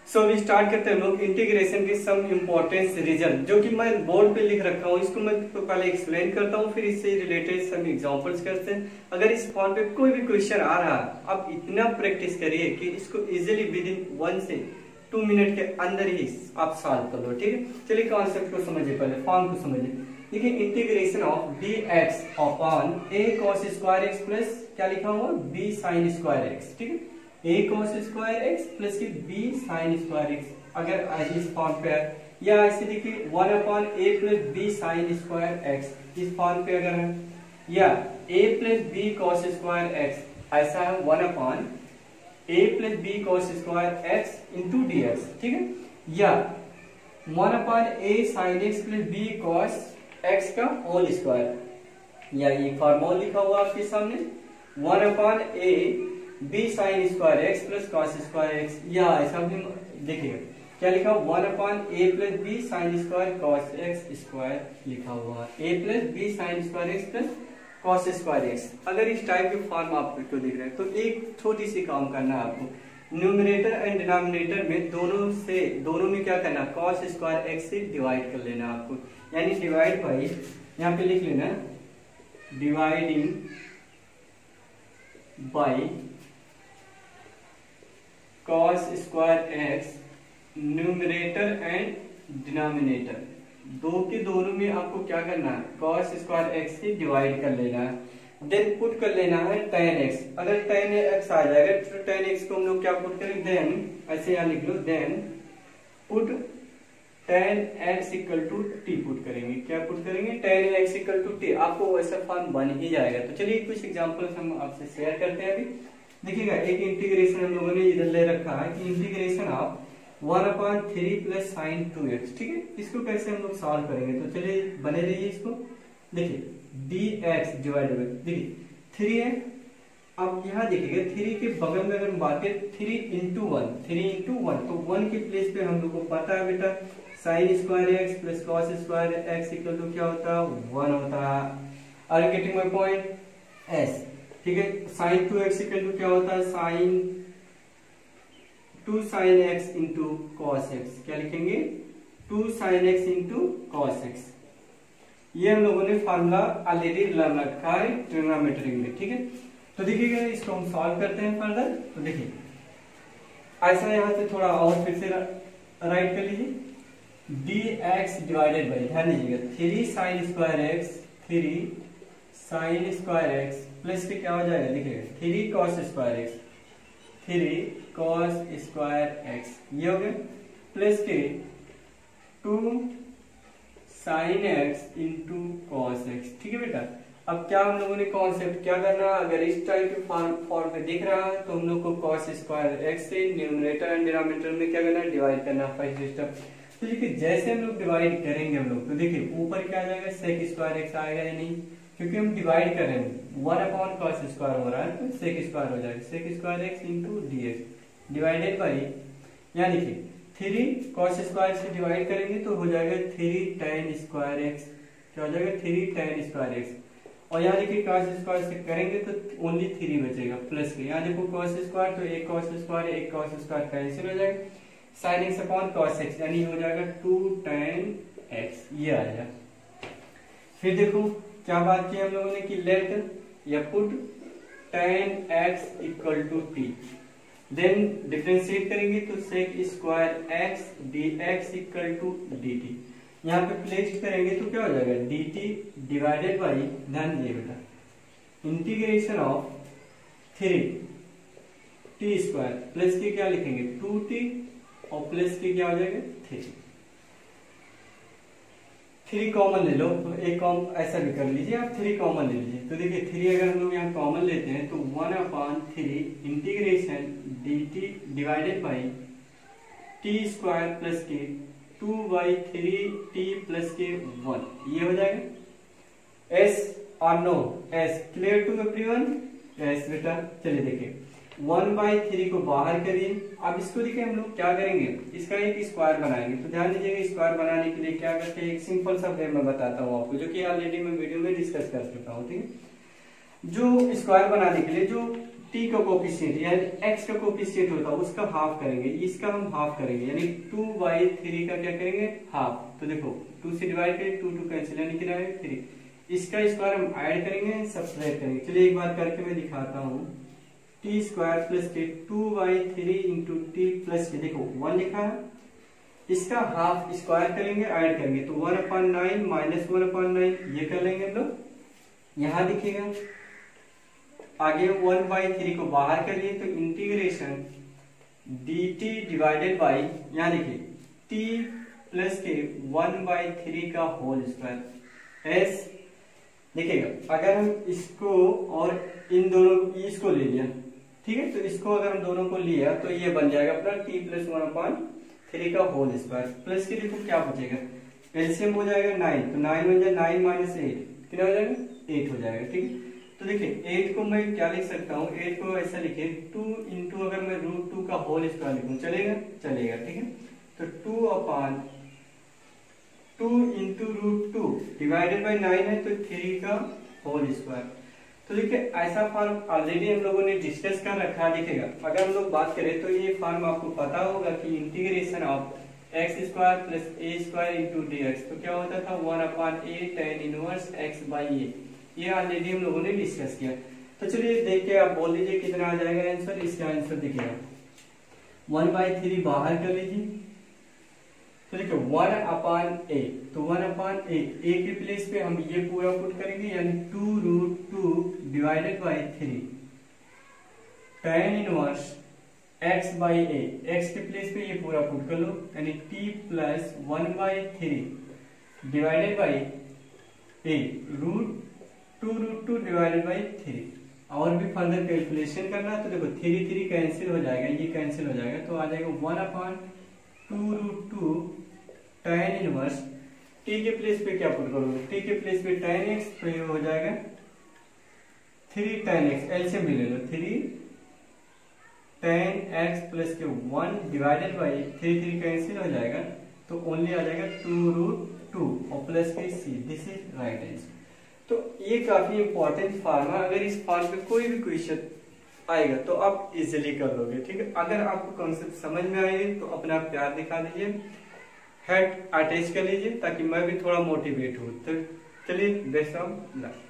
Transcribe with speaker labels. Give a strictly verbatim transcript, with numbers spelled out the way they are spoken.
Speaker 1: सो अभी स्टार्ट करते हैं लोग इंटीग्रेशन के सम इम्पोर्टेंस रिजल्ट, जो कि मैं बोर्ड पे लिख रखा हूँ। इसको मैं तो पहले एक्सप्लेन करता हूँ, फिर इससे रिलेटेड सम एग्जांपल्स करते हैं। अगर इस फॉर्म पे कोई भी क्वेश्चन आ रहा है, आप इतना प्रैक्टिस करिए कि इसको इजिली विद इन वन से टू मिनट के अंदर ही आप सॉल्व कर लो। ठीक है, चलिए कॉन्सेप्ट को समझिए, पहले फॉर्म को समझिए। देखिए integration of d x upon a cos square x plus क्या लिखा हुआ बी साइन स्क्वायर एक्स। ठीक है, a cos square x plus की बी साइन स्क्वायर एक्स, अगर इस फॉर्म पे है, या ऐसे देखिए one upon a plus b sine square x इस फॉर्म पे अगर है, या a plus b cos square x ऐसा है one upon a plus b cos square x into d x. ठीक है, या one upon a sine x plus b cos x का होल स्क्वायर, या ये फॉर्मूला लिखा हुआ आपके सामने one upon a b sine square x plus cos square x, या ऐसा भी देखिएगा क्या लिखा हुआ one upon a plus b sine square cos x square लिखा हुआ a plus b sine square x plus cos square x. अगर इस टाइप के फॉर्म आपको दिख रहे हैं तो एक छोटी सी काम करना है आपको, न्यूमरेटर एंड डिनोमिनेटर में दोनों से दोनों में क्या करना, कॉस स्क्वायर एक्स से डिवाइड कर लेना आपको, यानी डिवाइड बाई यहाँ पे लिख लेना dividing by cos square x numerator and denominator, दो के दोनों में आपको क्या करना है, कॉस स्क्वायर एक्स से डिवाइड कर लेना है, देन पुट कर लेना है टेन एक्स। अगर टेन एक्स आ जाएगा तो टेन एक्स को हम लोग क्या पुट करेंगे, देन ऐसे यहाँ लिख लो, then put tan x equal to t put करेंगे। क्या पुट करेंगे, tan x equal to t, आपको वैसा फॉर्म बन ही जाएगा। तो चलिए कुछ एग्जांपल्स हम आपसे शेयर करते हैं। अभी देखिएगा एक इंटीग्रेशन हम लोगों ने इधर ले रखा है कि integration of one upon three plus sine two x. ठीक है, इसको कैसे हम लोग सॉल्व करेंगे, तो चलिए बने रहिए इसको। देखिए डी एक्स डिवाइडेड बाई, देखिए थ्री है, अब यहाँ देखिएगा थ्री के बगल में अगर हम बात करें three into one, three into one, तो वन के प्लेस पे हम लोग को पता है बेटा sine square x plus cos square x equal to क्या होता है, वन होता है। Are you getting my point, yes. ठीक है, sine two x equal to क्या होता है, sine two sine x into cos x, क्या लिखेंगे two sine x into cos x. ये हम लोगों ने फॉर्मूला ऑलरेडी लर्न रखा है ट्रिग्नोमेट्री में। ठीक है, तो देखिएगा इसको हम सॉल्व करते हैं फर्दर। तो देखिए ऐसा यहाँ से थोड़ा और फिर से राइट कर लीजिए, डी एक्स डिवाइडेड बाई, ध्यान दीजिएगा three sine square x, three sine square x plus के क्या हो जाएगा, देखिएगा three cos square x, three cos square x, ये हो गया, प्लस के two sine x into cos x. ठीक है बेटा, अब क्या हम लोगों ने कॉन्सेप्ट क्या करना, अगर इस टाइप के फॉर्म फॉर्म पे दिख रहा है तो हम लोग को कॉस स्क्वायर एक्स से न्यूमरेटर एंड डिनोमिनेटर में क्या करना है, डिवाइड करना फर्स्ट स्टेप। तो देखिए जैसे हम लोग डिवाइड करेंगे हम लोग, तो देखिए ऊपर क्या आ जाएगा, सेक स्क्वायर एक्स आएगा या नहीं, क्योंकि हम डिवाइड कर रहे हैं, वन अपॉन कॉस स्क्वायर हो रहा है तो सेक स्क्वायर हो जाएगा, sec square x into d x divided by, यहाँ देखिए थ्री कॉस स्क्वायर से डिवाइड करेंगे तो हो जाएगा थ्री टेन स्क्वायर एक्स, क्या हो जाएगा थ्री टेन स्क्वायर एक्स, और यहाँ देखिए कॉस स्क्वायर से करेंगे तो ओनली थ्री बचेगा प्लस के, यहाँ देखो कॉस स्क्वायर तो एक कॉस स्क्वायर एक कॉस स्क्वायर कैंसिल हो जाएगा, sine x upon cos x यानी हो जाएगा टू टेन एक्स, ये आ जाएगा। फिर देखो क्या बात की हम लोगों ने कि लेट या put tan x equal to t, then differentiate करेंगे तो sec square x d x equal to d t, यहाँ पे प्लेस करेंगे तो क्या हो जाएगा डी टी डिवाइडेड बाई, ध्यान दिए बेटा integration of three t square plus के क्या लिखेंगे टू टी और प्लस के क्या हो जाएगा थ्री, थ्री कॉमन ले लो, तो एक कॉम ऐसा भी कर लीजिए आप, थ्री कॉमन ले लीजिए। तो देखिए थ्री अगर हम लोग यहाँ कॉमन लेते हैं तो one upon three integration d t divided by t square plus के two by three t plus के वन, ये हो जाएगा। एस और no, yes clear to everyone, yes बेटा। चलिए देखिए वन बाई थ्री को बाहर करिए, अब इसको देखिए हम लोग क्या करेंगे, इसका एक स्क्वायर बनाएंगे। तो ध्यान दीजिएगा स्क्वायर बनाने के लिए क्या करते हैं, एक सिंपल सा वे मैं बताता हूँ आपको, जो कि ऑलरेडी मैं वीडियो में डिस्कस कर चुका हूँ। ठीक है, जो स्क्वायर बनाने के लिए जो टी का कोफिशिएंट यानी एक्स का कोफिशिएंट होता है उसका हाफ करेंगे, इसका हम हाफ करेंगे, यानी टू बाई थ्री का क्या करेंगे हाफ। तो देखो टू से डिवाइड करें, टू टू कैंसिल यानी कितना है थ्री। इसका स्क्वायर हम ऐड करेंगे, सब्ट्रैक्ट करेंगे। चलिए एक बार करके मैं दिखाता हूँ। टी स्क्वायर प्लस के two by three into t plus के, देखो वन लिखा है, इसका हाफ स्क्वायर करेंगे ऐड करेंगे तो one upon nine minus one upon nine, ये कर लेंगे हम लोग, यहाँ दिखेगा। आगे वन बाई थ्री को बाहर करिए तो integration d t divided by, यहाँ देखिए टी प्लस के वन बाई थ्री का होल स्क्वायर एस। देखिएगा अगर हम इसको और इन दोनों इसको ले लिया, ठीक है, तो इसको अगर हम दोनों को लिया तो ये बन जाएगा अपना t plus one upon three का होल स्क्वायर प्लस के, देखो क्या बचेगा एलसीएम हो जाएगा नाइन, तो नाइन बन जाए नाइन माइनस एट कितना हो जाएगा एट हो जाएगा, ठीक है। तो देखिए एट को मैं क्या लिख सकता हूँ, एट को ऐसा लिखे टू इंटू अगर मैं रूट टू का होल स्क्वायर लिखूं चलेगा, चलेगा, ठीक है। तो two upon two into root two divided by nine है तो थ्री का होल स्क्वायर। तो देखिए ऐसा फॉर्म ऑलरेडी हम लोगों ने डिस्कस कर रखा है। देखिएगा अगर हम लोग बात करें तो ये फॉर्म आपको पता होगा कि integration of x square plus a square into d x, तो क्या होता था one upon a tan inverse x by a, ये ऑलरेडी हम लोगों ने डिस्कस किया। तो चलिए देख के आप बोल लीजिए कितना आ जाएगा आंसर। इसका आंसर देखिएगा वन बाई थ्री बाहर कर लीजिए, तो देखिए वन अपॉन ए, तो वन अपॉन ए, ए के प्लेस पे हम ये पूरा पुट करेंगे यानी two root two divided by three tan inverse x by a, x के प्लेस पे ये पूरा पुट कर लो यानी t plus one by three divided by a root two root two divided by three. और भी फर्दर कैलकुलेशन करना है तो देखो थ्री थ्री कैंसिल हो जाएगा, ये कैंसिल हो जाएगा तो आ जाएगा one upon two root two tan inverse, t के प्लेस पे क्या पुट करोगे, टी के प्लेस पे टेन एक्स, तो ये हो जाएगा थ्री टेन एक्स, एलसीएम भी ले लो, थ्री टेन एक्स प्लस के one divided by three three cancel हो जाएगा तो ओनली आ जाएगा टू रूट टू और प्लस के C, this is right answer. तो ये काफी इंपॉर्टेंट फॉर्म है, अगर इस फॉर्म पे कोई भी क्वेश्चन आएगा तो आप इजीली कर लोगे, ठीक है। अगर आपको कॉन्सेप्ट समझ में आएगी तो अपना प्यार दिखा दीजिए, हेड अटैच कर लीजिए ताकि मैं भी थोड़ा मोटिवेट हूँ। तो चलिए बेस्ट ऑफ लक।